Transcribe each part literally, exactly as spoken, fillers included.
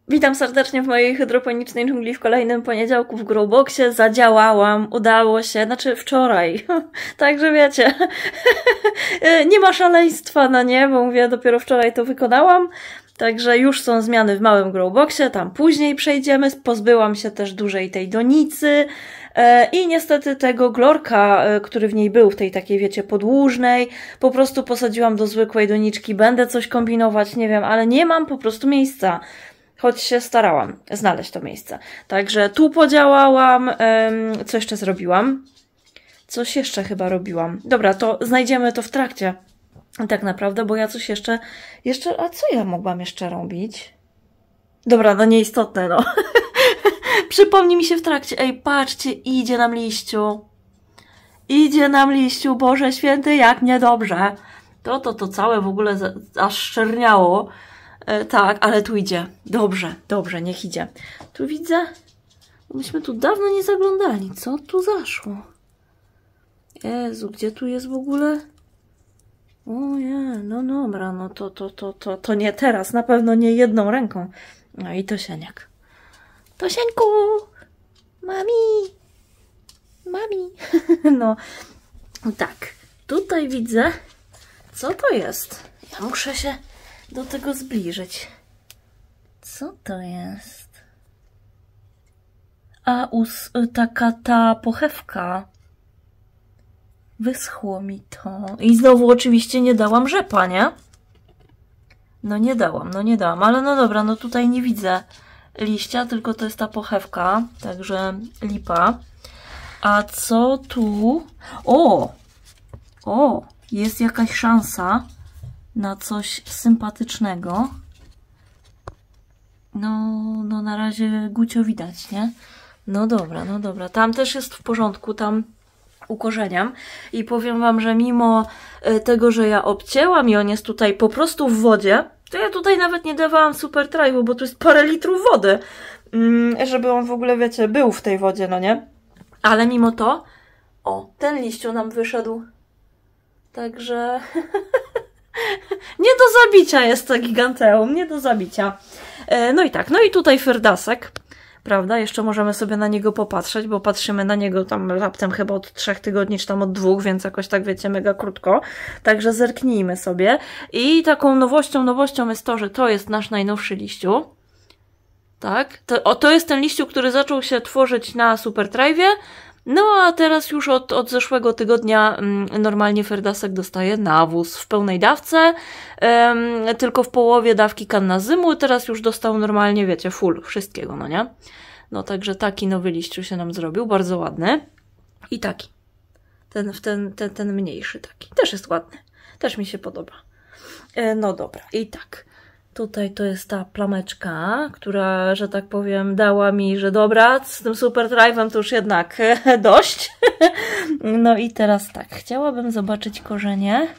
Witam serdecznie w mojej hydroponicznej dżungli w kolejnym poniedziałku w Growboxie. Zadziałałam, udało się, znaczy wczoraj. Także wiecie, nie ma szaleństwa, no nie, bo mówię, dopiero wczoraj to wykonałam. Także już są zmiany w małym Growboxie, tam później przejdziemy. Pozbyłam się też dużej tej donicy i niestety tego glorka, który w niej był, w tej takiej, wiecie, podłużnej, po prostu posadziłam do zwykłej doniczki. Będę coś kombinować, nie wiem, ale nie mam po prostu miejsca. Choć się starałam znaleźć to miejsce. Także tu podziałałam. Um, co jeszcze zrobiłam? Coś jeszcze chyba robiłam. Dobra, to znajdziemy to w trakcie. Tak naprawdę, bo ja coś jeszcze... jeszcze a co ja mogłam jeszcze robić? Dobra, no nieistotne, no. Przypomnij mi się w trakcie. Ej, patrzcie, idzie nam liściu. Idzie nam liściu, Boże Święty, jak niedobrze. To, to, to całe w ogóle aż szczerniało. E, tak, ale tu idzie. Dobrze, dobrze, niech idzie. Tu widzę... Myśmy tu dawno nie zaglądali. Co tu zaszło? Jezu, gdzie tu jest w ogóle? O nie, no dobra, no to, to, to, to, to nie teraz. Na pewno nie jedną ręką. No i Tosieniak. Tosieńku! Mami! Mami! No, tak. Tutaj widzę... Co to jest? Ja muszę się... do tego zbliżyć. Co to jest? A, us, taka ta pochewka. Wyschło mi to. I znowu oczywiście nie dałam rzepa, nie? No nie dałam, no nie dałam. Ale no dobra, no tutaj nie widzę liścia, tylko to jest ta pochewka. Także lipa. A co tu? O! O! Jest jakaś szansa na coś sympatycznego. No, no na razie gucio widać, nie? No dobra, no dobra. Tam też jest w porządku, tam ukorzeniam. I powiem wam, że mimo tego, że ja obcięłam i on jest tutaj po prostu w wodzie, to ja tutaj nawet nie dawałam super tribu, bo tu jest parę litrów wody, żeby on w ogóle, wiecie, był w tej wodzie, no nie? Ale mimo to, o, ten liściu nam wyszedł. Także... nie do zabicia jest to giganteum, nie do zabicia. No i tak, no i tutaj Ferdasek, prawda? Jeszcze możemy sobie na niego popatrzeć, bo patrzymy na niego tam raptem chyba od trzech tygodni, czy tam od dwóch, więc jakoś tak, wiecie, mega krótko. Także zerknijmy sobie. I taką nowością, nowością jest to, że to jest nasz najnowszy liściu. Tak? To, o, to jest ten liściu, który zaczął się tworzyć na Super Trive'ie. No a teraz już od, od zeszłego tygodnia mm, normalnie Ferdasek dostaje nawóz w pełnej dawce, ym, tylko w połowie dawki kannazymu, teraz już dostał normalnie, wiecie, full wszystkiego, no nie? No także taki nowy liściu się nam zrobił, bardzo ładny. I taki, ten, ten, ten, ten mniejszy taki, też jest ładny, też mi się podoba. E, no dobra, i tak. Tutaj to jest ta plameczka, która, że tak powiem, dała mi, że dobra, z tym Super Trive'em to już jednak dość. No i teraz tak, chciałabym zobaczyć korzenie.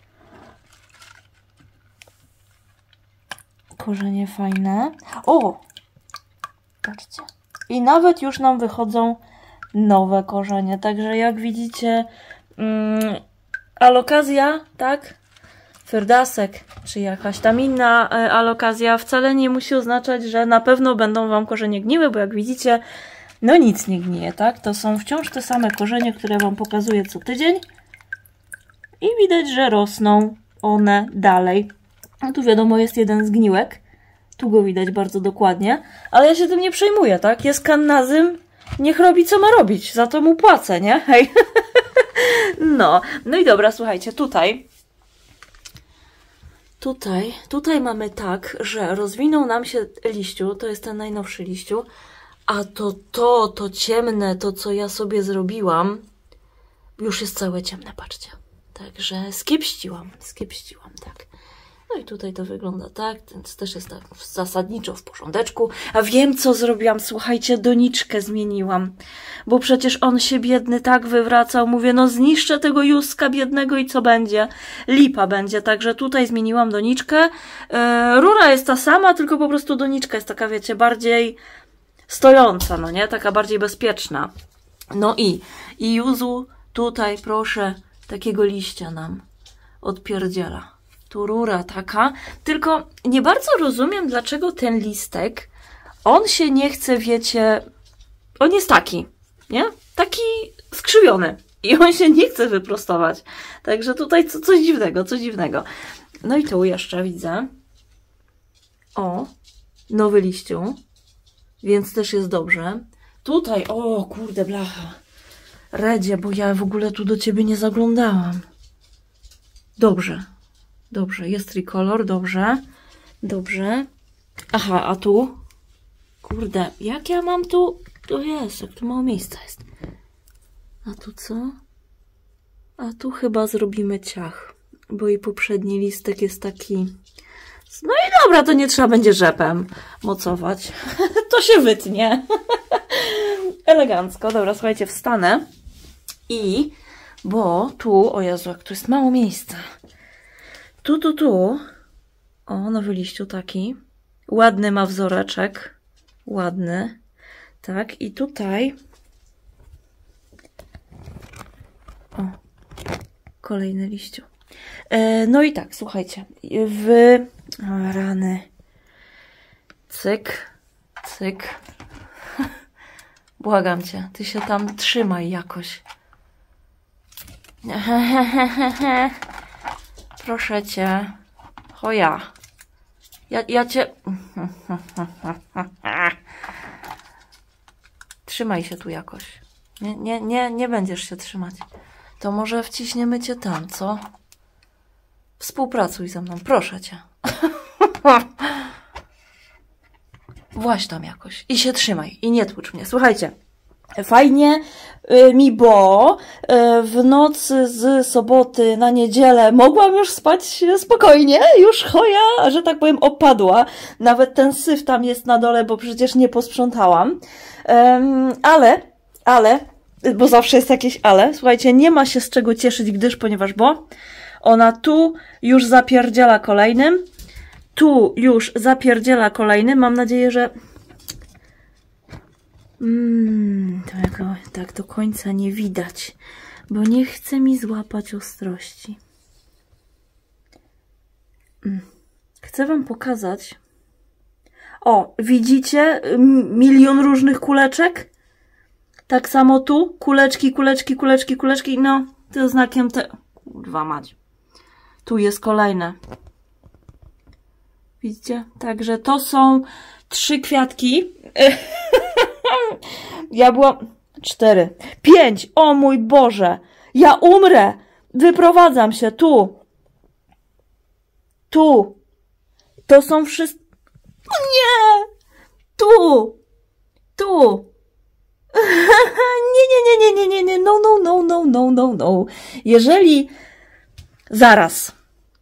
Korzenie fajne. O! Patrzcie. I nawet już nam wychodzą nowe korzenie, także jak widzicie, mm, alokazja, tak? Ferdasek, czy jakaś tam inna e, alokazja wcale nie musi oznaczać, że na pewno będą wam korzenie gniły, bo jak widzicie, no nic nie gnije, tak? To są wciąż te same korzenie, które wam pokazuję co tydzień i widać, że rosną one dalej. A tu wiadomo jest jeden zgniłek, tu go widać bardzo dokładnie, ale ja się tym nie przejmuję, tak? Jest kannazym, niech robi co ma robić, za to mu płacę, nie? Hej. No, no i dobra, słuchajcie, tutaj Tutaj, tutaj mamy tak, że rozwinął nam się liściu, to jest ten najnowszy liściu, a to to, to ciemne, to co ja sobie zrobiłam, już jest całe ciemne, patrzcie. Także skiepściłam, skiepściłam, tak. No i tutaj to wygląda tak, więc też jest tak zasadniczo w porządeczku. A wiem, co zrobiłam, słuchajcie, doniczkę zmieniłam, bo przecież on się biedny tak wywracał. Mówię, no zniszczę tego Józka biednego i co będzie? Lipa będzie, także tutaj zmieniłam doniczkę. Yy, rura jest ta sama, tylko po prostu doniczka jest taka, wiecie, bardziej stojąca, no nie? Taka bardziej bezpieczna. No i, i Józu tutaj, proszę, takiego liścia nam odpierdziela. Tu rura taka. Tylko nie bardzo rozumiem, dlaczego ten listek, on się nie chce, wiecie, on jest taki, nie? Taki skrzywiony. I on się nie chce wyprostować. Także tutaj co, coś dziwnego, coś dziwnego. No i tu jeszcze widzę. O, nowy liściu. Więc też jest dobrze. Tutaj, o kurde blacha. Redzie, bo ja w ogóle tu do ciebie nie zaglądałam. Dobrze. Dobrze, jest trikolor, dobrze. Dobrze. Aha, a tu? Kurde, jak ja mam tu? Tu jest, jak tu mało miejsca jest. A tu co? A tu chyba zrobimy ciach. Bo i poprzedni listek jest taki... No i dobra, to nie trzeba będzie rzepem mocować. To się wytnie. Elegancko. Dobra, słuchajcie, wstanę. I... Bo tu... O Jezu, jak tu jest mało miejsca. Tu, tu, tu. O, nowy liściu taki. Ładny ma wzoreczek. Ładny. Tak, i tutaj... O, kolejny liściu. E, no i tak, słuchajcie. W... O, rany. Cyk. Cyk. Błagam cię, ty się tam trzymaj jakoś. Proszę cię. Choja. Ja, ja cię... Trzymaj się tu jakoś. Nie, nie, nie, nie będziesz się trzymać. To może wciśniemy cię tam, co? Współpracuj ze mną, proszę cię. Właź tam jakoś i się trzymaj i nie tłucz mnie. Słuchajcie, fajnie y, mi, bo y, w nocy z soboty na niedzielę mogłam już spać spokojnie, już choja, że tak powiem, opadła. Nawet ten syf tam jest na dole, bo przecież nie posprzątałam. Ym, ale, ale, bo zawsze jest jakieś ale, słuchajcie, nie ma się z czego cieszyć, gdyż, ponieważ, bo ona tu już zapierdziela kolejnym, tu już zapierdziela kolejny. Mam nadzieję, że mm, tego tak do końca nie widać, bo nie chce mi złapać ostrości. Mm. Chcę wam pokazać. O, widzicie milion różnych kuleczek? Tak samo tu. Kuleczki, kuleczki, kuleczki, kuleczki. No, to znakiem te... Kurwa mać. Tu jest kolejne. Widzicie? Także to są trzy kwiatki. Ja byłam... Cztery. Pięć. O mój Boże. Ja umrę. Wyprowadzam się. Tu. Tu. To są wszystkie... Nie. Tu. Tu. Nie, nie, nie, nie, nie, nie, nie. No, no, no, no, no, no, no. Jeżeli... Zaraz.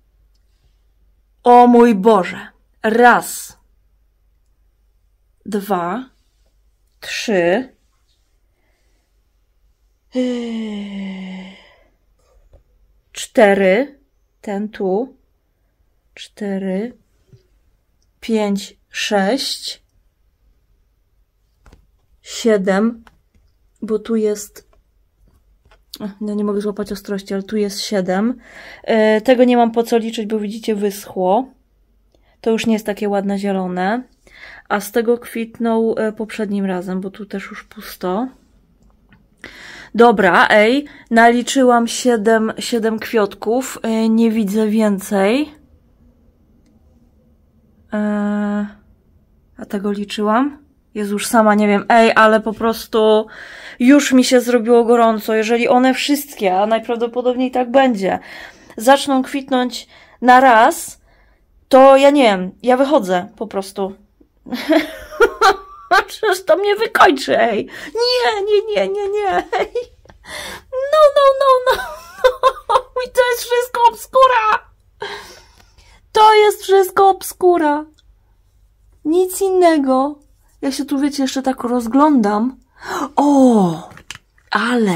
O mój Boże. Raz. Dwa. Trzy. Yy, cztery. Ten tu. Cztery. Pięć. Sześć. Siedem. Bo tu jest... No nie mogę złapać ostrości, ale tu jest siedem. Yy, tego nie mam po co liczyć, bo widzicie, wyschło. To już nie jest takie ładne zielone. A z tego kwitnął yy, poprzednim razem, bo tu też już pusto. Dobra, ej, naliczyłam siedem, siedem kwiatków. Yy, nie widzę więcej. Yy, a tego liczyłam? Jezu, już sama nie wiem. Ej, ale po prostu już mi się zrobiło gorąco. Jeżeli one wszystkie, a najprawdopodobniej tak będzie, zaczną kwitnąć na raz, to ja nie wiem, ja wychodzę po prostu. Przecież to mnie wykończy, ej. Nie, nie, nie, nie, nie. Ej. No, no, no, no, no. I to jest wszystko obskura. To jest wszystko obskura. Nic innego. Ja się tu, wiecie, jeszcze tak rozglądam. O, ale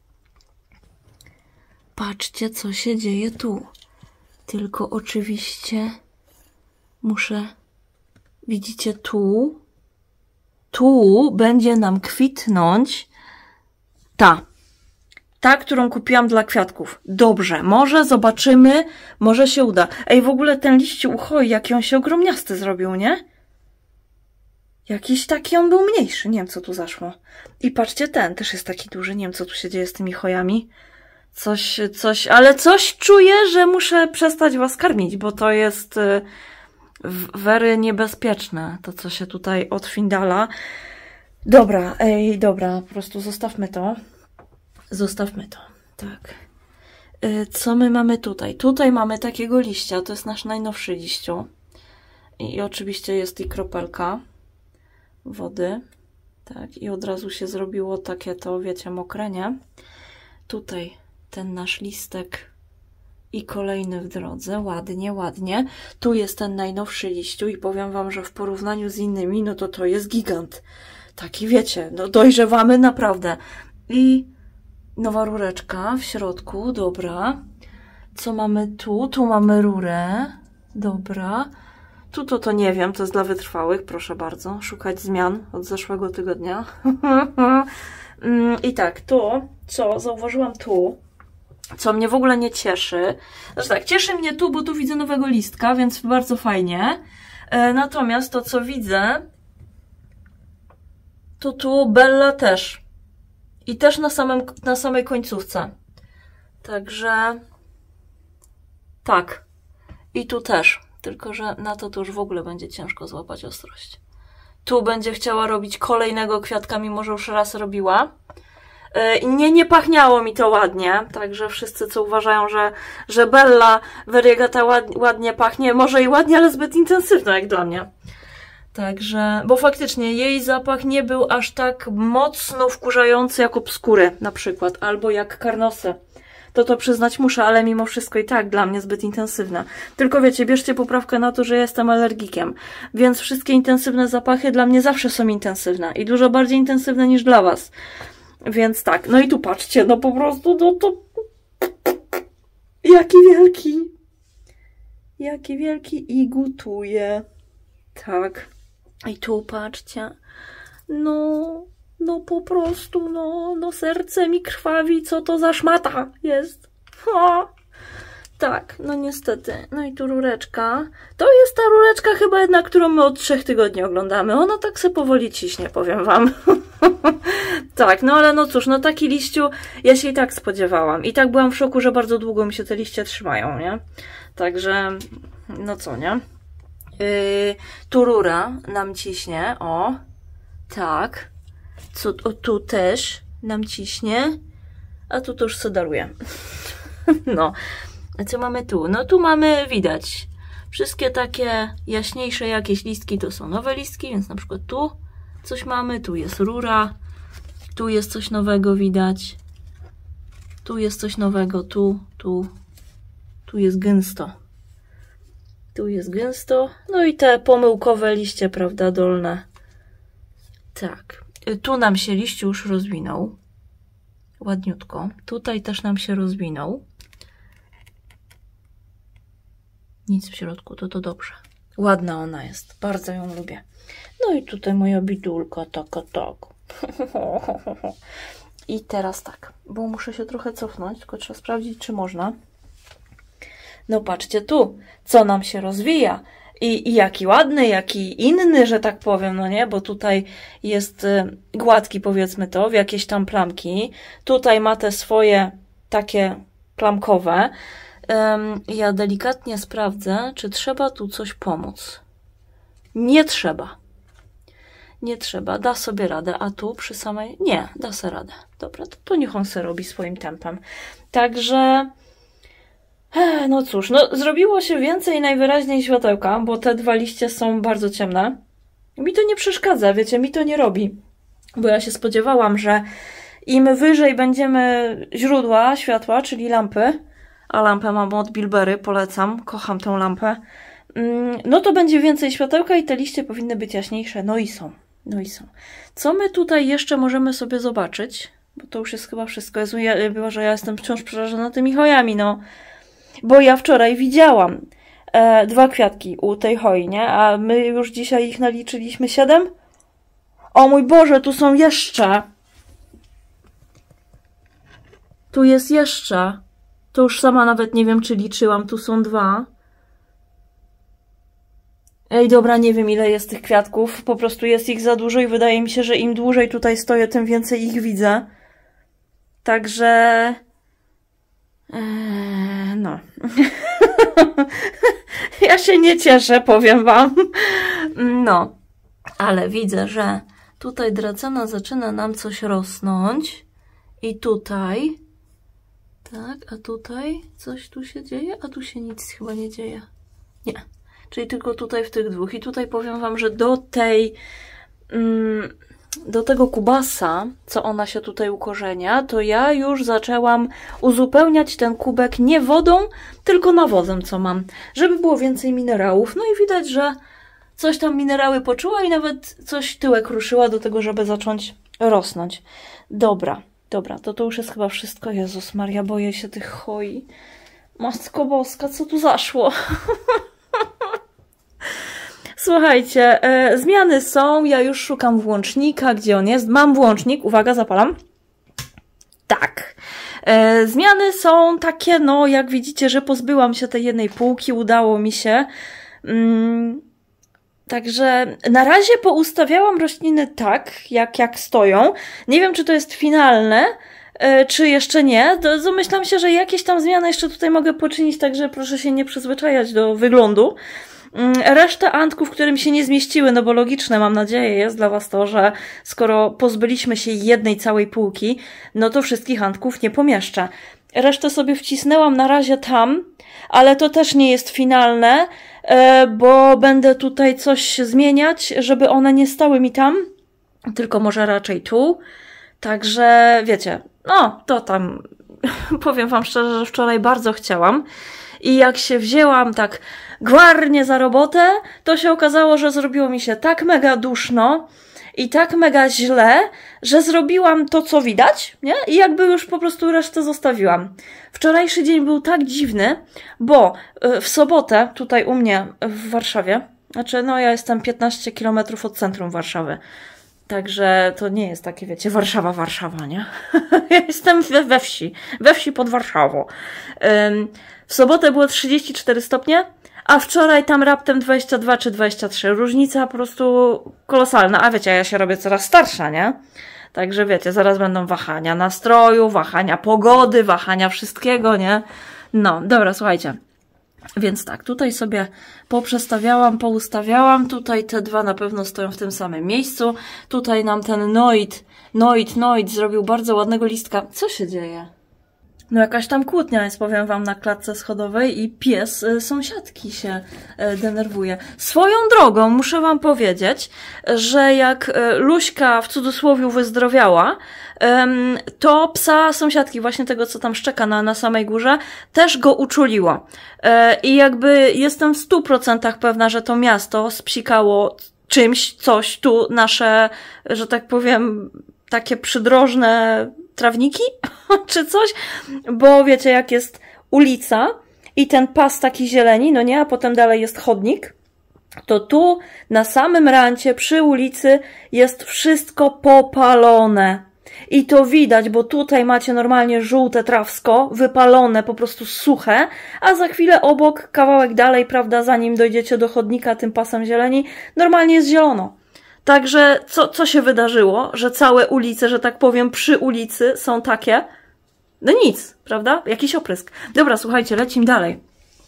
patrzcie, co się dzieje tu. Tylko oczywiście muszę... Widzicie, tu, tu będzie nam kwitnąć ta. Ta, którą kupiłam dla kwiatków. Dobrze, może zobaczymy, może się uda. Ej, w ogóle ten liść uchoi, jaki on się ogromniasty zrobił, nie? Jakiś taki on był mniejszy, nie wiem co tu zaszło. I patrzcie, ten też jest taki duży, nie wiem co tu się dzieje z tymi chojami. Coś, coś, ale coś czuję, że muszę przestać was karmić, bo to jest y, wery niebezpieczne, to co się tutaj odfindala. Dobra, ej, dobra, po prostu zostawmy to. Zostawmy to, tak. Y, co my mamy tutaj? Tutaj mamy takiego liścia, to jest nasz najnowszy liściu. I, i oczywiście jest i kropelka wody. Tak, i od razu się zrobiło takie to, wiecie, mokre, nie? Tutaj ten nasz listek i kolejny w drodze. Ładnie, ładnie. Tu jest ten najnowszy liściu i powiem wam, że w porównaniu z innymi, no to to jest gigant. Taki, wiecie, no dojrzewamy naprawdę. I nowa rureczka w środku, dobra. Co mamy tu? Tu mamy rurę. Dobra. Tu to to nie wiem, to jest dla wytrwałych, proszę bardzo. Szukać zmian od zeszłego tygodnia. I tak, tu, co zauważyłam tu, co mnie w ogóle nie cieszy. Znaczy tak, cieszy mnie tu, bo tu widzę nowego listka, więc bardzo fajnie. E, natomiast to, co widzę, to tu Bella też. I też na, samym, na samej końcówce. Także tak. I tu też. Tylko że na to to już w ogóle będzie ciężko złapać ostrość. Tu będzie chciała robić kolejnego kwiatka, mimo że już raz robiła. Yy, nie, nie pachniało mi to ładnie, także wszyscy, co uważają, że, że Bella Variegata ład, ładnie pachnie, może i ładnie, ale zbyt intensywno jak dla mnie. Także, bo faktycznie jej zapach nie był aż tak mocno wkurzający jak obskury na przykład, albo jak karnosy. To to przyznać muszę, ale mimo wszystko i tak dla mnie zbyt intensywna. Tylko wiecie, bierzcie poprawkę na to, że jestem alergikiem, więc wszystkie intensywne zapachy dla mnie zawsze są intensywne i dużo bardziej intensywne niż dla was. Więc tak, no i tu patrzcie, no po prostu, no to... Jaki wielki! Jaki wielki i gotuje. Tak. I tu patrzcie. No... No po prostu, no, no serce mi krwawi, co to za szmata jest. Ha! Tak, no niestety. No i tu rureczka. To jest ta rureczka chyba jedna, którą my od trzech tygodni oglądamy. Ona tak se powoli ciśnie, powiem wam. Tak, no ale no cóż, no taki liściu ja się i tak spodziewałam. I tak byłam w szoku, że bardzo długo mi się te liście trzymają, nie? Także, no co, nie? Yy, tu rura nam ciśnie, o. Tak. Co, o, tu też nam ciśnie, a tu to już co daruje. No, a co mamy tu? No tu mamy, widać, wszystkie takie jaśniejsze jakieś listki to są nowe listki, więc na przykład tu coś mamy, tu jest rura, tu jest coś nowego widać, tu jest coś nowego, tu, tu, tu jest gęsto. Tu jest gęsto, no i te pomyłkowe liście, prawda, dolne. Tak. Tu nam się liść już rozwinął. Ładniutko. Tutaj też nam się rozwinął. Nic w środku, to to dobrze. Ładna ona jest. Bardzo ją lubię. No i tutaj moja bidulka, taka, tak. I teraz tak, bo muszę się trochę cofnąć, tylko trzeba sprawdzić, czy można. No patrzcie tu, co nam się rozwija. I, I jaki ładny, jaki inny, że tak powiem, no nie? Bo tutaj jest y, gładki, powiedzmy to, w jakieś tam plamki. Tutaj ma te swoje takie plamkowe. Ym, ja delikatnie sprawdzę, czy trzeba tu coś pomóc. Nie trzeba. Nie trzeba, da sobie radę. A tu przy samej... Nie, da sobie radę. Dobra, to, to niech on se robi swoim tempem. Także... No cóż, no zrobiło się więcej najwyraźniej światełka, bo te dwa liście są bardzo ciemne. Mi to nie przeszkadza, wiecie, mi to nie robi. Bo ja się spodziewałam, że im wyżej będziemy źródła światła, czyli lampy, a lampę mam od Bilbery, polecam, kocham tę lampę, no to będzie więcej światełka i te liście powinny być jaśniejsze. No i są, no i są. Co my tutaj jeszcze możemy sobie zobaczyć? Bo to już jest chyba wszystko. Jezu, ja, że ja jestem wciąż przerażona tymi chojami, no. Bo ja wczoraj widziałam e, dwa kwiatki u tej choi, nie? A my już dzisiaj ich naliczyliśmy siedem? O mój Boże, tu są jeszcze! Tu Tu jest jeszcze. To już sama nawet nie wiem, czy liczyłam. Tu są dwa. Ej, dobra, nie wiem, ile jest tych kwiatków. Po prostu jest ich za dużo i wydaje mi się, że im dłużej tutaj stoję, tym więcej ich widzę. Także... Eee, no. Ja się nie cieszę, powiem wam. No. Ale widzę, że tutaj dracena zaczyna nam coś rosnąć. I tutaj... Tak, a tutaj coś tu się dzieje? A tu się nic chyba nie dzieje. Nie. Czyli tylko tutaj w tych dwóch. I tutaj powiem wam, że do tej... Mm, do tego kubasa, co ona się tutaj ukorzenia, to ja już zaczęłam uzupełniać ten kubek nie wodą, tylko nawozem, co mam. Żeby było więcej minerałów. No i widać, że coś tam minerały poczuła i nawet coś tyłek ruszyła do tego, żeby zacząć rosnąć. Dobra. Dobra, to to już jest chyba wszystko. Jezus Maria, boję się tych choi. Matko Boska, co tu zaszło? Słuchajcie, e, zmiany są. Ja już szukam włącznika. Gdzie on jest? Mam włącznik. Uwaga, zapalam. Tak. E, zmiany są takie, no jak widzicie, że pozbyłam się tej jednej półki. Udało mi się. Mm, Także na razie poustawiałam rośliny tak, jak, jak stoją. Nie wiem, czy to jest finalne, yy, czy jeszcze nie. Domyślam się, że jakieś tam zmiany jeszcze tutaj mogę poczynić, także proszę się nie przyzwyczajać do wyglądu. Yy, reszta antków, którym się nie zmieściły, no bo logiczne, mam nadzieję, jest dla was to, że skoro pozbyliśmy się jednej całej półki, no to wszystkich antków nie pomieszczę. Resztę sobie wcisnęłam na razie tam, ale to też nie jest finalne, bo będę tutaj coś zmieniać, żeby one nie stały mi tam, tylko może raczej tu. Także wiecie, no to tam powiem wam szczerze, że wczoraj bardzo chciałam i jak się wzięłam tak gwarnie za robotę, to się okazało, że zrobiło mi się tak mega duszno i tak mega źle, że zrobiłam to, co widać, nie? I jakby już po prostu resztę zostawiłam. Wczorajszy dzień był tak dziwny, bo w sobotę tutaj u mnie w Warszawie, znaczy no ja jestem piętnaście kilometrów od centrum Warszawy, także to nie jest takie, wiecie, Warszawa, Warszawa, nie? Ja jestem we, we wsi, we wsi pod Warszawą. W sobotę było trzydzieści cztery stopnie, a wczoraj tam raptem dwadzieścia dwa czy dwadzieścia trzy. Różnica po prostu kolosalna. A wiecie, ja się robię coraz starsza, nie? Także wiecie, zaraz będą wahania nastroju, wahania pogody, wahania wszystkiego, nie? No, dobra, słuchajcie. Więc tak, tutaj sobie poprzestawiałam, poustawiałam. Tutaj te dwa na pewno stoją w tym samym miejscu. Tutaj nam ten Noid, Noid, Noid zrobił bardzo ładnego listka. Co się dzieje? No jakaś tam kłótnia jest, powiem wam, na klatce schodowej i pies y, sąsiadki się y, denerwuje. Swoją drogą muszę wam powiedzieć, że jak y, Luśka w cudzysłowie wyzdrowiała, y, to psa sąsiadki, właśnie tego, co tam szczeka na, na samej górze, też go uczuliło. Y, I jakby jestem w stu procentach pewna, że to miasto spsikało czymś, coś tu nasze, że tak powiem, takie przydrożne trawniki, czy coś, bo wiecie, jak jest ulica i ten pas taki zieleni, no nie, a potem dalej jest chodnik, to tu na samym rancie przy ulicy jest wszystko popalone. I to widać, bo tutaj macie normalnie żółte trawsko, wypalone, po prostu suche, a za chwilę obok, kawałek dalej, prawda, zanim dojdziecie do chodnika tym pasem zieleni, normalnie jest zielono. Także co, co się wydarzyło, że całe ulice, że tak powiem, przy ulicy są takie? No nic, prawda? Jakiś oprysk. Dobra, słuchajcie, lecimy dalej.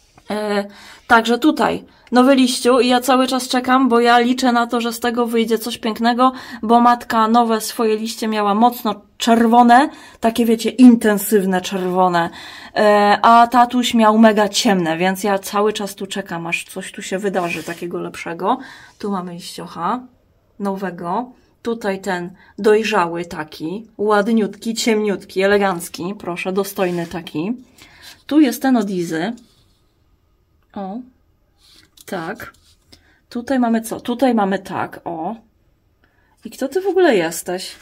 E, także tutaj nowy liściu i ja cały czas czekam, bo ja liczę na to, że z tego wyjdzie coś pięknego, bo matka nowe swoje liście miała mocno czerwone, takie wiecie, intensywne czerwone, e, a tatuś miał mega ciemne, więc ja cały czas tu czekam, aż coś tu się wydarzy takiego lepszego. Tu mamy liściocha nowego. Tutaj ten dojrzały taki, ładniutki, ciemniutki, elegancki, proszę, dostojny taki. Tu jest ten od Izy. O, tak. Tutaj mamy co? Tutaj mamy tak, o. I kto ty w ogóle jesteś?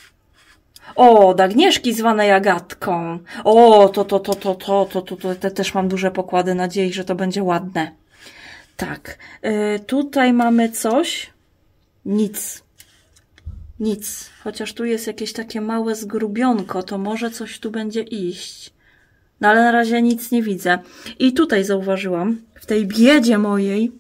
O, od Agnieszki zwanej Agatką. O, to, to, to, to, to, to, to, to, te też mam duże pokłady nadziei, że to będzie ładne. Tak. Yy, tutaj mamy coś. Nic. Nic. Chociaż tu jest jakieś takie małe zgrubionko, to może coś tu będzie iść. No ale na razie nic nie widzę. I tutaj zauważyłam, w tej biedzie mojej,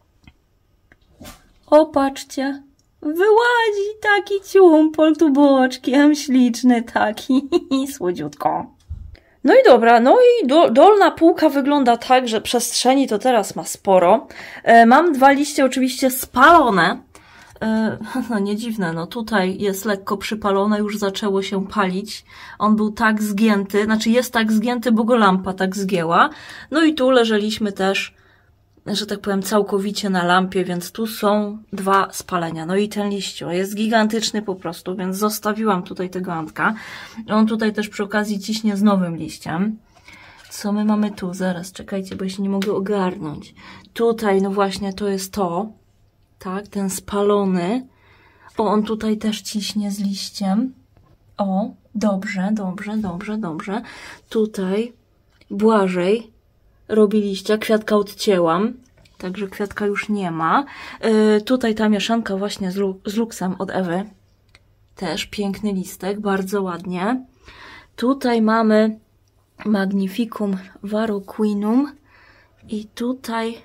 o, patrzcie, wyłazi taki ciumpol tu boczkiem, śliczny taki, słodziutko. No i dobra, no i do, dolna półka wygląda tak, że przestrzeni to teraz ma sporo. E, mam dwa liście oczywiście spalone. E, no nie dziwne, no tutaj jest lekko przypalone, już zaczęło się palić. On był tak zgięty, znaczy jest tak zgięty, bo go lampa tak zgięła. No i tu leżeliśmy też, że tak powiem, całkowicie na lampie, więc tu są dwa spalenia. No i ten liściu jest gigantyczny po prostu, więc zostawiłam tutaj tego Antka. On tutaj też przy okazji ciśnie z nowym liściem. Co my mamy tu? Zaraz, czekajcie, bo ja się nie mogę ogarnąć. Tutaj, no właśnie, to jest to. Tak, ten spalony. O, on tutaj też ciśnie z liściem. O, dobrze, dobrze, dobrze, dobrze. Tutaj Błażej robi liścia, kwiatka odcięłam, także kwiatka już nie ma. Yy, tutaj ta mieszanka właśnie z, lu z luksem od Ewy. Też piękny listek, bardzo ładnie. Tutaj mamy Magnificum Varroquinum i tutaj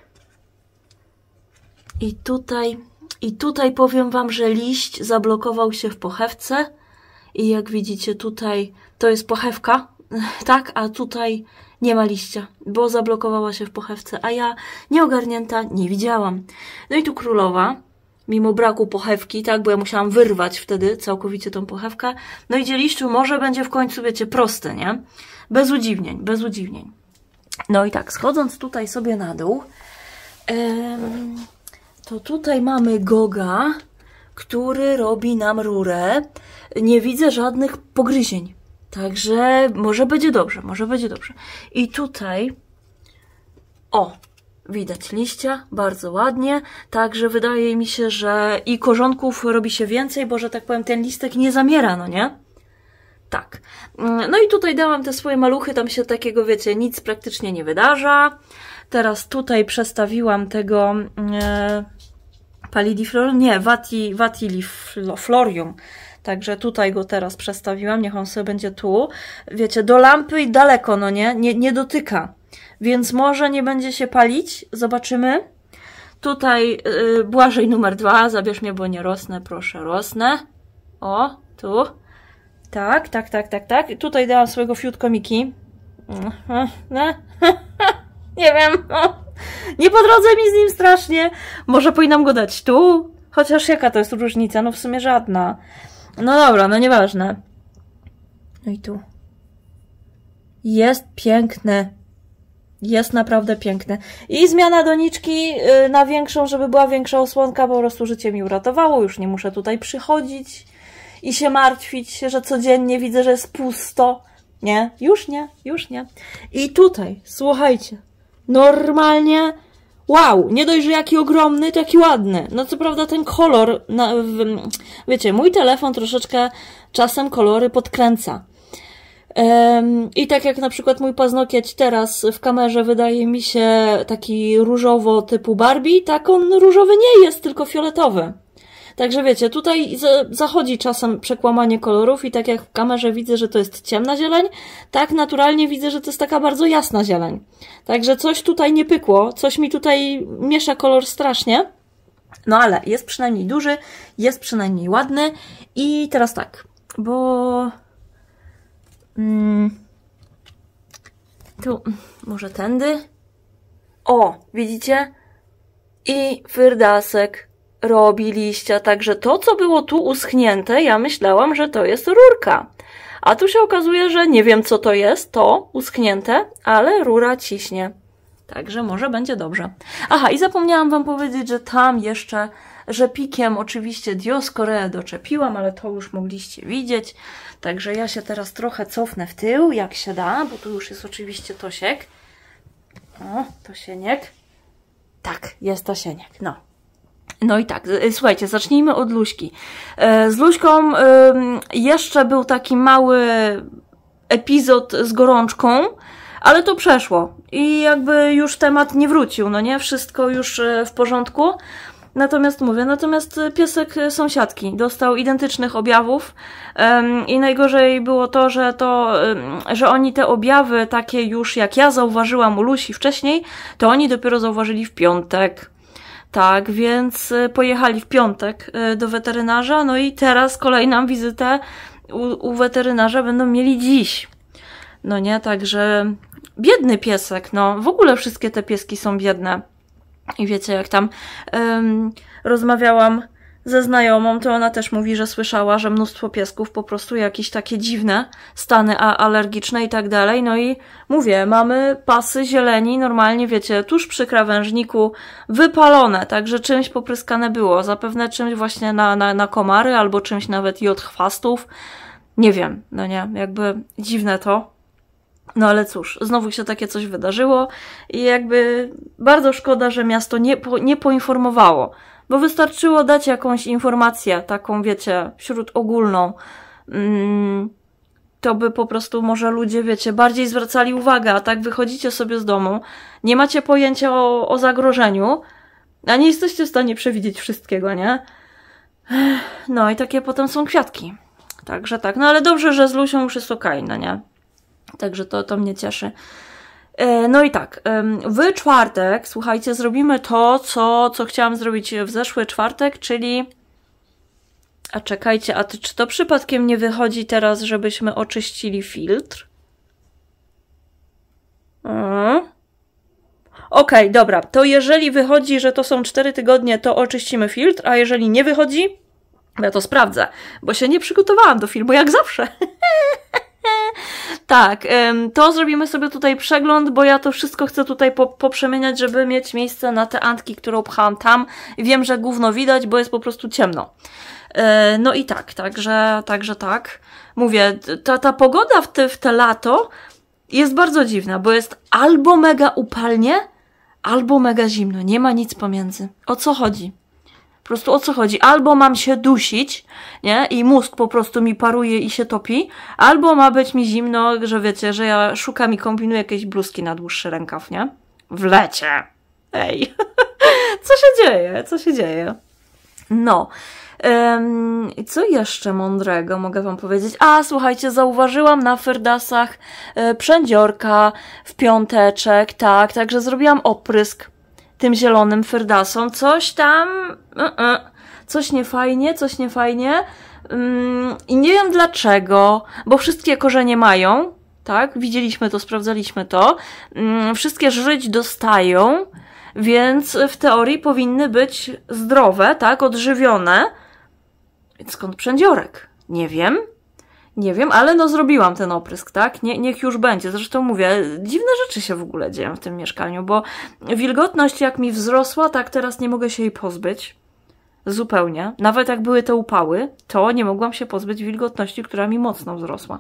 i tutaj i tutaj powiem wam, że liść zablokował się w pochewce i jak widzicie tutaj to jest pochewka, tak, a tutaj nie ma liścia, bo zablokowała się w pochewce, a ja nieogarnięta nie widziałam. No i tu królowa, mimo braku pochewki, tak, bo ja musiałam wyrwać wtedy całkowicie tą pochewkę. No i liściu może będzie w końcu, wiecie, proste, nie? Bez udziwnień, bez udziwnień. No i tak, schodząc tutaj sobie na dół, em, to tutaj mamy Goga, który robi nam rurę. Nie widzę żadnych pogryzień. Także może będzie dobrze, może będzie dobrze. I tutaj, o, widać liścia, bardzo ładnie. Także wydaje mi się, że i korzonków robi się więcej, bo że tak powiem ten listek nie zamiera, no nie? Tak. No i tutaj dałam te swoje maluchy, tam się takiego, wiecie, nic praktycznie nie wydarza. Teraz tutaj przestawiłam tego e, Palidiflorium, nie, Vati, Vatiliflorium. Także tutaj go teraz przestawiłam, niech on sobie będzie tu. Wiecie, do lampy i daleko, no nie? Nie, nie dotyka. Więc może nie będzie się palić. Zobaczymy. Tutaj yy, Błażej numer dwa. Zabierz mnie, bo nie rosnę. Proszę, rosnę. O, tu. Tak, tak, tak, tak, tak. Tutaj dałam swojego fiutko Miki. Nie wiem. Nie po drodze mi z nim strasznie. Może powinnam go dać tu? Chociaż jaka to jest różnica? No w sumie żadna. No dobra, no nieważne. No i tu. Jest piękny. Jest naprawdę piękny. I zmiana doniczki na większą, żeby była większa osłonka, po prostu życie mi uratowało. Już nie muszę tutaj przychodzić i się martwić, że codziennie widzę, że jest pusto. Nie, już nie, już nie. I tutaj, słuchajcie, normalnie, wow, nie dość, że jaki ogromny, to jaki ładny. No co prawda ten kolor, na, w, wiecie, mój telefon troszeczkę czasem kolory podkręca. Um, I tak jak na przykład mój paznokieć teraz w kamerze wydaje mi się taki różowo typu Barbie, tak on różowy nie jest, tylko fioletowy. Także wiecie, tutaj zachodzi czasem przekłamanie kolorów i tak jak w kamerze widzę, że to jest ciemna zieleń, tak naturalnie widzę, że to jest taka bardzo jasna zieleń. Także coś tutaj nie pykło, coś mi tutaj miesza kolor strasznie. No ale jest przynajmniej duży, jest przynajmniej ładny i teraz tak, bo... Hmm, tu może tędy? O, widzicie? I fyrdasek robi liścia, także to, co było tu uschnięte, ja myślałam, że to jest rurka. A tu się okazuje, że nie wiem, co to jest, to uschnięte, ale rura ciśnie. Także może będzie dobrze. Aha, i zapomniałam wam powiedzieć, że tam jeszcze rzepikiem oczywiście Dioscoreę doczepiłam, ale to już mogliście widzieć. Także ja się teraz trochę cofnę w tył, jak się da, bo tu już jest oczywiście Tosiek. O, Tosieniek. Tak, jest Tosieniek, no. No i tak, słuchajcie, zacznijmy od Luśki. Z Luśką jeszcze był taki mały epizod z gorączką, ale to przeszło i jakby już temat nie wrócił, no nie? Wszystko już w porządku. Natomiast mówię, natomiast piesek sąsiadki dostał identycznych objawów um, i najgorzej było to, że to, um, że oni te objawy takie już jak ja zauważyłam u Lusi wcześniej, to oni dopiero zauważyli w piątek. Tak, więc pojechali w piątek do weterynarza, no i teraz kolejną wizytę u, u weterynarza będą mieli dziś. No nie, także biedny piesek, no w ogóle wszystkie te pieski są biedne. I wiecie, jak tam um, rozmawiałam ze znajomą, to ona też mówi, że słyszała, że mnóstwo piesków po prostu jakieś takie dziwne stany alergiczne i tak dalej. No i mówię, mamy pasy zieleni, normalnie wiecie, tuż przy krawężniku wypalone, także czymś popryskane było. Zapewne czymś właśnie na, na, na komary albo czymś nawet i od chwastów. Nie wiem, no nie, jakby dziwne to. No ale cóż, znowu się takie coś wydarzyło i jakby bardzo szkoda, że miasto nie, po, nie poinformowało, bo wystarczyło dać jakąś informację, taką wiecie, wśród ogólną, mm, to by po prostu może ludzie, wiecie, bardziej zwracali uwagę, a tak wychodzicie sobie z domu, nie macie pojęcia o, o zagrożeniu, a nie jesteście w stanie przewidzieć wszystkiego, nie? No i takie potem są kwiatki, także tak, no ale dobrze, że z Lusią już jest okej, no nie? Także to, to mnie cieszy. No i tak, w czwartek, słuchajcie, zrobimy to, co, co chciałam zrobić w zeszły czwartek, czyli... A czekajcie, a to, czy to przypadkiem nie wychodzi teraz, żebyśmy oczyścili filtr? Mhm. Okej, okay, dobra, to jeżeli wychodzi, że to są cztery tygodnie, to oczyścimy filtr, a jeżeli nie wychodzi, ja to sprawdzę, bo się nie przygotowałam do filmu, jak zawsze. Tak, to zrobimy sobie tutaj przegląd, bo ja to wszystko chcę tutaj po, poprzemieniać, żeby mieć miejsce na te antki, które upchałam tam. Wiem, że gówno widać, bo jest po prostu ciemno. No i tak, także, także tak. Mówię, ta, ta pogoda w te, w te lato jest bardzo dziwna, bo jest albo mega upalnie, albo mega zimno. Nie ma nic pomiędzy. O co chodzi? Po prostu o co chodzi? Albo mam się dusić, nie? I mózg po prostu mi paruje i się topi, albo ma być mi zimno, że wiecie, że ja szukam i kombinuję jakieś bluzki na dłuższy rękaw, nie? W lecie. Ej. Co się dzieje? Co się dzieje? No. Um, co jeszcze mądrego mogę wam powiedzieć? A, słuchajcie, zauważyłam na Ferdasach e, przędziorka w piąteczek, tak, także zrobiłam oprysk tym zielonym Ferdasom. Coś tam, uh -uh, coś niefajnie, coś niefajnie. Um, I nie wiem dlaczego, bo wszystkie korzenie mają, tak, widzieliśmy to, sprawdzaliśmy to. Um, wszystkie żryć dostają, więc w teorii powinny być zdrowe, tak, odżywione. Więc skąd przędziorek? Nie wiem. Nie wiem, ale no zrobiłam ten oprysk, tak? Nie, niech już będzie. Zresztą mówię, dziwne rzeczy się w ogóle dzieją w tym mieszkaniu, bo wilgotność jak mi wzrosła, tak teraz nie mogę się jej pozbyć. Zupełnie. Nawet jak były te upały, to nie mogłam się pozbyć wilgotności, która mi mocno wzrosła.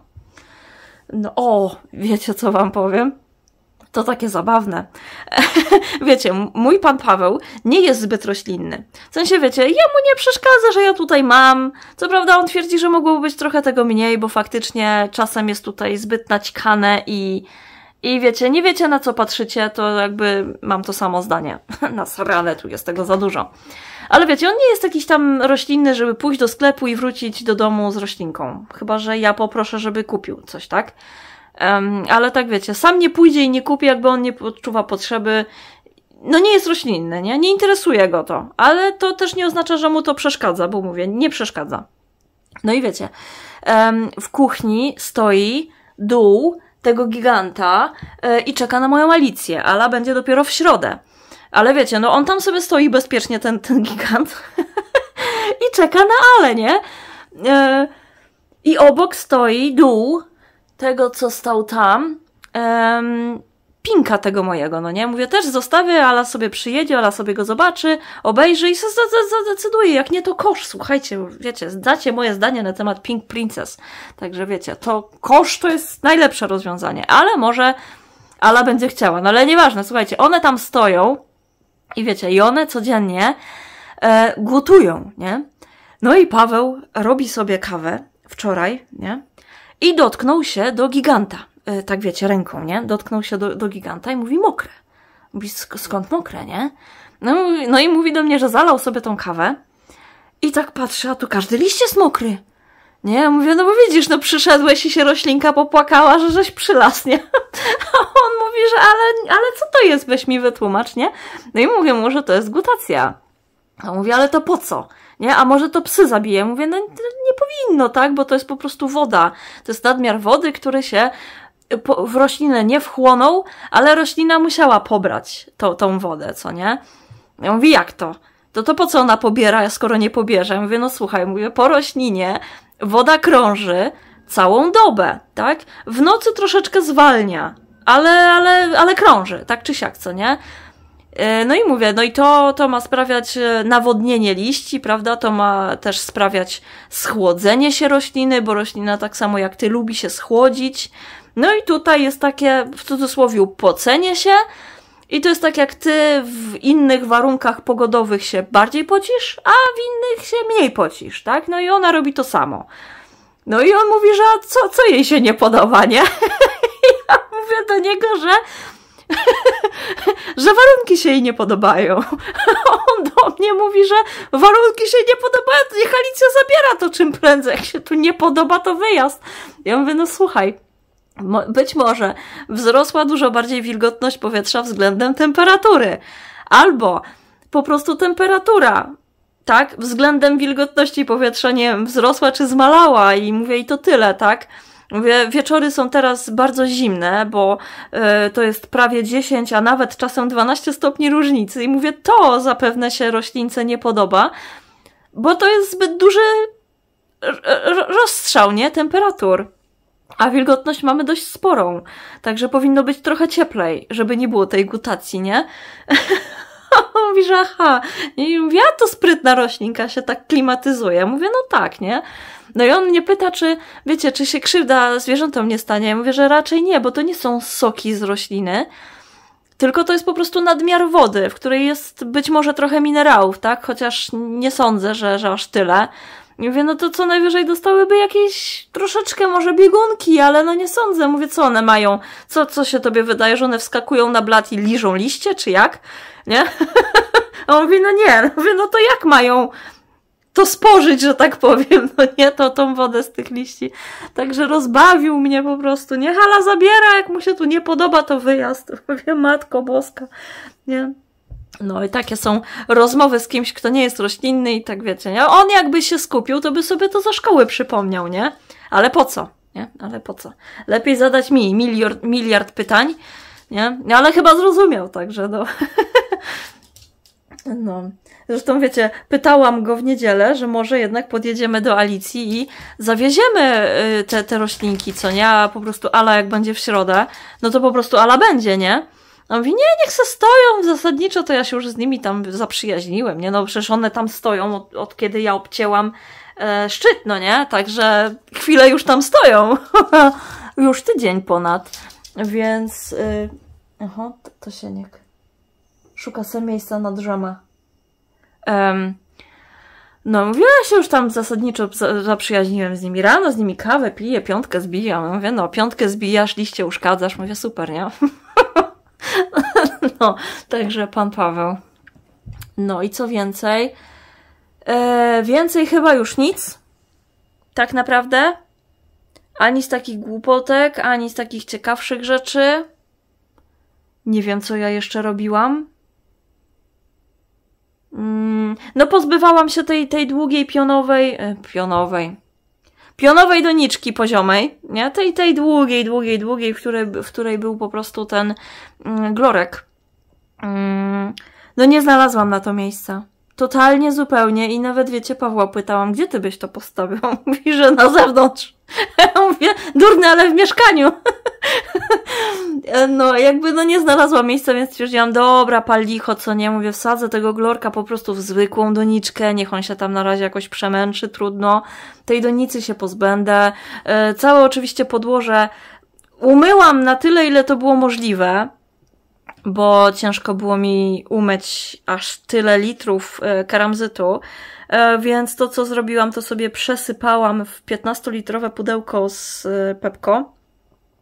No o, wiecie co wam powiem? To takie zabawne. Wiecie, mój pan Paweł nie jest zbyt roślinny. W sensie, wiecie, jemu nie przeszkadza, że ja tutaj mam. Co prawda on twierdzi, że mogłoby być trochę tego mniej, bo faktycznie czasem jest tutaj zbyt naćkane i, i wiecie, nie wiecie na co patrzycie, to jakby mam to samo zdanie. Nasrane, tu jest tego za dużo. Ale wiecie, on nie jest jakiś tam roślinny, żeby pójść do sklepu i wrócić do domu z roślinką. Chyba że ja poproszę, żeby kupił coś, tak? Um, ale tak wiecie, sam nie pójdzie i nie kupi, jakby on nie odczuwa potrzeby. No nie jest roślinny, nie? Nie interesuje go to. Ale to też nie oznacza, że mu to przeszkadza, bo mówię, nie przeszkadza. No i wiecie, um, w kuchni stoi dół tego giganta yy, i czeka na moją Alicję. Ala będzie dopiero w środę. Ale wiecie, no on tam sobie stoi bezpiecznie, ten, ten gigant. I czeka na Ale, nie? Yy, I obok stoi dół tego, co stał tam, um, Pinka tego mojego, no nie? Mówię, też zostawię, Ala sobie przyjedzie, Ala sobie go zobaczy, obejrzy i zadecyduje. Jak nie, to kosz, słuchajcie, wiecie, zdacie moje zdanie na temat Pink Princess. Także wiecie, to kosz to jest najlepsze rozwiązanie, ale może Ala będzie chciała, no ale nieważne, słuchajcie, one tam stoją i wiecie, i one codziennie e, gotują, nie? No i Paweł robi sobie kawę wczoraj, nie? I dotknął się do giganta. Yy, tak wiecie, ręką, nie? Dotknął się do, do giganta i mówi mokre. Mówi, skąd mokre, nie? No, no i mówi do mnie, że zalał sobie tą kawę i tak patrzy, a tu każdy liść jest mokry. Nie, ja mówię, no bo widzisz, no przyszedłeś i się roślinka popłakała, że żeś przylasł, nie? A on mówi, że ale, ale co to jest, weź mi wytłumacz, nie? No i mówię mu, że to jest gutacja. A on mówi, ale to po co? Nie? A może to psy zabije? Mówię, no nie powinno, tak? Bo to jest po prostu woda. To jest nadmiar wody, który się w roślinę nie wchłonął, ale roślina musiała pobrać tą, tą wodę, co nie? Ja mówię, jak to? To to po co ona pobiera, skoro nie pobierze? Ja mówię, no słuchaj, mówię, po roślinie woda krąży całą dobę, tak? W nocy troszeczkę zwalnia, ale, ale, ale krąży, tak czy siak, co nie? No i mówię, no i to, to ma sprawiać nawodnienie liści, prawda? To ma też sprawiać schłodzenie się rośliny, bo roślina tak samo jak ty lubi się schłodzić. No i tutaj jest takie, w cudzysłowie, pocenie się. I to jest tak jak ty w innych warunkach pogodowych się bardziej pocisz, a w innych się mniej pocisz, tak? No i ona robi to samo. No i on mówi, że co, co jej się nie podoba, nie? I ja mówię do niego, że że warunki się jej nie podobają. On do mnie mówi, że warunki się nie podobają, to niech Alicja zabiera to czym prędzej. Jak się tu nie podoba, to wyjazd. Ja mówię, no słuchaj, być może wzrosła dużo bardziej wilgotność powietrza względem temperatury. Albo po prostu temperatura, tak, względem wilgotności powietrza, nie wiem, wzrosła czy zmalała i mówię, i to tyle, tak. Mówię, wieczory są teraz bardzo zimne, bo y, to jest prawie dziesięć, a nawet czasem dwanaście stopni różnicy i mówię, to zapewne się roślince nie podoba, bo to jest zbyt duży rozstrzał, nie, temperatur. A wilgotność mamy dość sporą, także powinno być trochę cieplej, żeby nie było tej gutacji, nie? Mówi, że aha. I mówię, a to sprytna roślinka się tak klimatyzuje. Mówię, no tak, nie? No i on mnie pyta, czy, wiecie, czy się krzywda zwierzętom nie stanie. Ja mówię, że raczej nie, bo to nie są soki z rośliny, tylko to jest po prostu nadmiar wody, w której jest być może trochę minerałów, tak? Chociaż nie sądzę, że, że aż tyle. I mówię, no to co najwyżej dostałyby jakieś troszeczkę może biegunki, ale no nie sądzę. Mówię, co one mają? Co, co się tobie wydaje, że one wskakują na blat i liżą liście, czy jak? Nie? A on mówi, no nie. Mówię, no to jak mają to spożyć, że tak powiem, no nie, to tą wodę z tych liści. Także rozbawił mnie po prostu. Niech Ala zabiera, jak mu się tu nie podoba, to wyjazd. Mówię, Matko Boska. Nie? No i takie są rozmowy z kimś, kto nie jest roślinny i tak wiecie, nie? On jakby się skupił, to by sobie to ze szkoły przypomniał, nie? Ale po co? Nie? Ale po co? Lepiej zadać mi miliard, miliard pytań, nie? Ale chyba zrozumiał, także no. No. Zresztą wiecie, pytałam go w niedzielę, że może jednak podjedziemy do Alicji i zawieziemy te, te roślinki, co nie? A po prostu Ala jak będzie w środę, no to po prostu Ala będzie, nie? On mówi, nie, niech se stoją, zasadniczo to ja się już z nimi tam zaprzyjaźniłem, nie? No przecież one tam stoją od, od kiedy ja obcięłam e, szczyt, no nie? Także chwilę już tam stoją. Już tydzień ponad. Więc... Y... Aha, to, to Sieniek. Szuka sobie miejsca na drzemę. Um, no mówię, ja się już tam zasadniczo zaprzyjaźniłem z nimi. Rano z nimi kawę piję, piątkę zbijam. Mówię, no piątkę zbijasz, liście uszkadzasz. Mówię, super, nie? No, także pan Paweł. No i co więcej? E, więcej chyba już nic. Tak naprawdę. Ani z takich głupotek, ani z takich ciekawszych rzeczy. Nie wiem, co ja jeszcze robiłam. Mm, no pozbywałam się tej, tej długiej pionowej... E, pionowej... Pionowej doniczki poziomej, nie? Tej, tej długiej, długiej, długiej, w której, w której był po prostu ten mm, glorek. Mm, no nie znalazłam na to miejsca. Totalnie, zupełnie. I nawet, wiecie, Pawła pytałam, gdzie ty byś to postawił? On mówi, że na zewnątrz. Ja mówię, durny, ale w mieszkaniu. No, jakby, no nie znalazłam miejsca, więc stwierdziłam, dobra, pal licho, co nie? Mówię, wsadzę tego glorka po prostu w zwykłą doniczkę, niech on się tam na razie jakoś przemęczy, trudno. Tej donicy się pozbędę. Całe oczywiście podłoże umyłam na tyle, ile to było możliwe, bo ciężko było mi umyć aż tyle litrów karamzytu, więc to, co zrobiłam, to sobie przesypałam w piętnastolitrowe pudełko z Pepco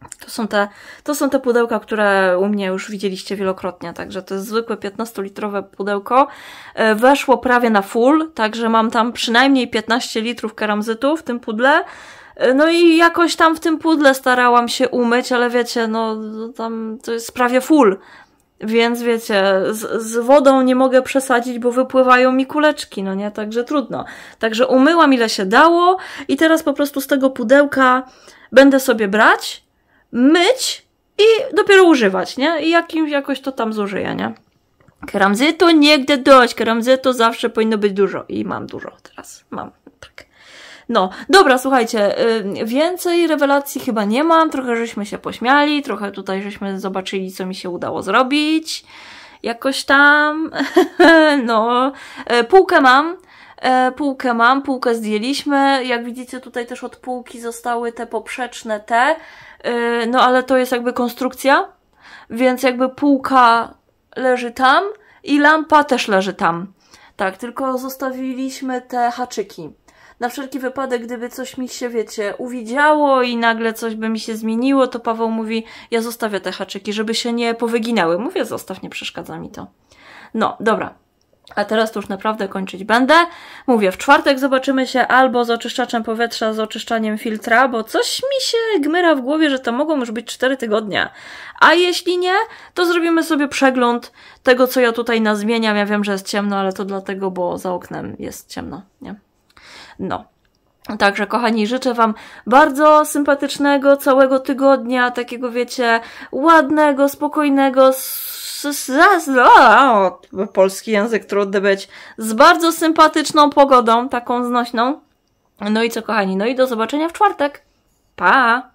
To są te, to są te pudełka, które u mnie już widzieliście wielokrotnie, także to jest zwykłe piętnastolitrowe pudełko. Weszło prawie na full, także mam tam przynajmniej piętnaście litrów keramzytu w tym pudle. No i jakoś tam w tym pudle starałam się umyć, ale wiecie, no tam to jest prawie full. Więc wiecie, z, z wodą nie mogę przesadzić, bo wypływają mi kuleczki, no nie? Także trudno. Także umyłam ile się dało i teraz po prostu z tego pudełka będę sobie brać, myć i dopiero używać, nie? I jakimś jakoś to tam zużyję, nie? Keramzytu nigdy dość, keramzytu zawsze powinno być dużo i mam dużo teraz, mam, tak. No, dobra, słuchajcie, yy, więcej rewelacji chyba nie mam, trochę żeśmy się pośmiali, trochę tutaj żeśmy zobaczyli, co mi się udało zrobić, jakoś tam, no, yy, półkę mam, yy, półkę mam, półkę zdjęliśmy, jak widzicie tutaj też od półki zostały te poprzeczne te, yy, no ale to jest jakby konstrukcja, więc jakby półka leży tam i lampa też leży tam, tak, tylko zostawiliśmy te haczyki. Na wszelki wypadek, gdyby coś mi się, wiecie, uwidziało i nagle coś by mi się zmieniło, to Paweł mówi, ja zostawię te haczyki, żeby się nie powyginały. Mówię, zostaw, nie przeszkadza mi to. No, dobra. A teraz to już naprawdę kończyć będę. Mówię, w czwartek zobaczymy się albo z oczyszczaczem powietrza, z oczyszczaniem filtra, bo coś mi się gmyra w głowie, że to mogą już być cztery tygodnie. A jeśli nie, to zrobimy sobie przegląd tego, co ja tutaj nazmieniam. Ja wiem, że jest ciemno, ale to dlatego, bo za oknem jest ciemno, nie? No. Także, kochani, życzę Wam bardzo sympatycznego całego tygodnia, takiego, wiecie, ładnego, spokojnego, s, s, s, o, polski język trudny być, z bardzo sympatyczną pogodą, taką znośną. No i co, kochani, no i do zobaczenia w czwartek. Pa!